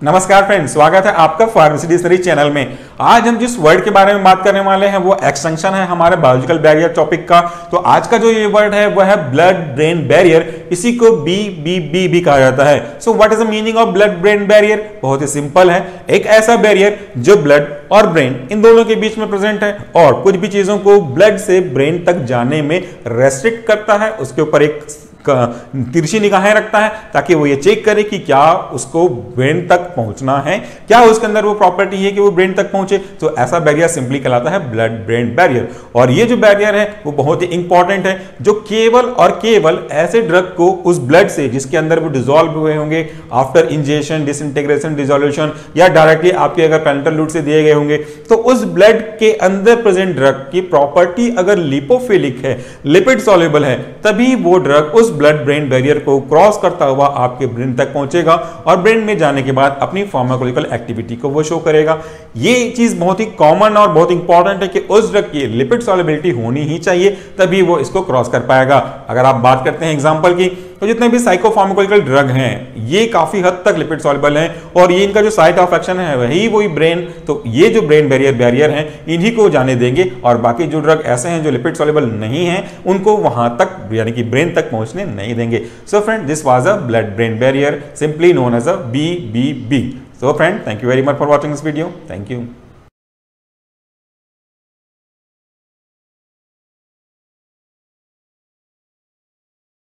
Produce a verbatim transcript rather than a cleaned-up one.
नमस्कार फ्रेंड्स, स्वागत है आपका फार्मेसी डिक्शनरी चैनल में। आज हम जिस वर्ड के बारे में बात करने वाले हैं वो एक्सटेंशन है हमारे बायोलॉजिकल बैरियर टॉपिक का। तो आज का जो ये वर्ड है वो है ब्लड ब्रेन बैरियर, इसी को बी बी बी भी कहा जाता है। So what is the meaning of blood brain barrier? बहुत ही सिंपल है, एक ऐसा बैरियर जो ब्लड और ब्रेन इन दोनों के बीच में प्रेजेंट है और कुछ भी चीजों को ब्लड से ब्रेन तक जाने में रेस्ट्रिक्ट करता है, उसके ऊपर एक तिरछी निगाहें रखता है ताकि वो ये चेक करे कि क्या उसको ब्रेन तक पहुंचना है, क्या उसके अंदर वो प्रॉपर्टी है कि वो ब्रेन तक पहुंचे। तो ऐसा बैरियर सिंपली कहलाता है ब्लड ब्रेन बैरियर। और ये जो बैरियर है वो बहुत ही इंपॉर्टेंट है, जो केवल और केवल ऐसे ड्रग को उस ब्लड से जिसके अंदर वो डिसॉल्व हुए होंगे आफ्टर इंजेक्शन, डिसइंटीग्रेशन, डिसोल्यूशन या डायरेक्टली आपके अगर पेरेंटल रूट से दिए गए होंगे, तो उस ब्लड के अंदर प्रेजेंट ड्रग की प्रॉपर्टी अगर लिपोफिलिक है, लिपिड सॉल्युबल है, तभी वो ड्रग उस ब्लड ब्रेन बैरियर को क्रॉस करता हुआ आपके ब्रेन तक पहुंचेगा और ब्रेन में जाने के बाद अपनी फार्माकोलॉजिकल एक्टिविटी को वो शो करेगा। ये चीज बहुत ही कॉमन और बहुत इंपॉर्टेंट है कि उस ड्रग की लिपिड सॉल्युबिलिटी होनी ही चाहिए, तभी वो इसको क्रॉस कर पाएगा। अगर आप बात करते हैं एग्जांपल की, तो जितने भी साइकोफार्माकोलॉजिकल ड्रग हैं ये काफी हद तक लिपिड सॉल्युबल हैं और ये इनका जो साइट ऑफ एक्शन है वही वही ब्रेन, तो ये जो ब्रेन बैरियर बैरियर हैं इन्हीं को जाने देंगे और बाकी जो ड्रग ऐसे हैं जो लिपिड सॉल्युबल नहीं हैं उनको वहां तक यानी कि ब्रेन तक पहुंचने नहीं देंगे। So friend, this was a blood brain barrier, simply known as a B B B. So friend, thank you very much for watching this video. Thank you.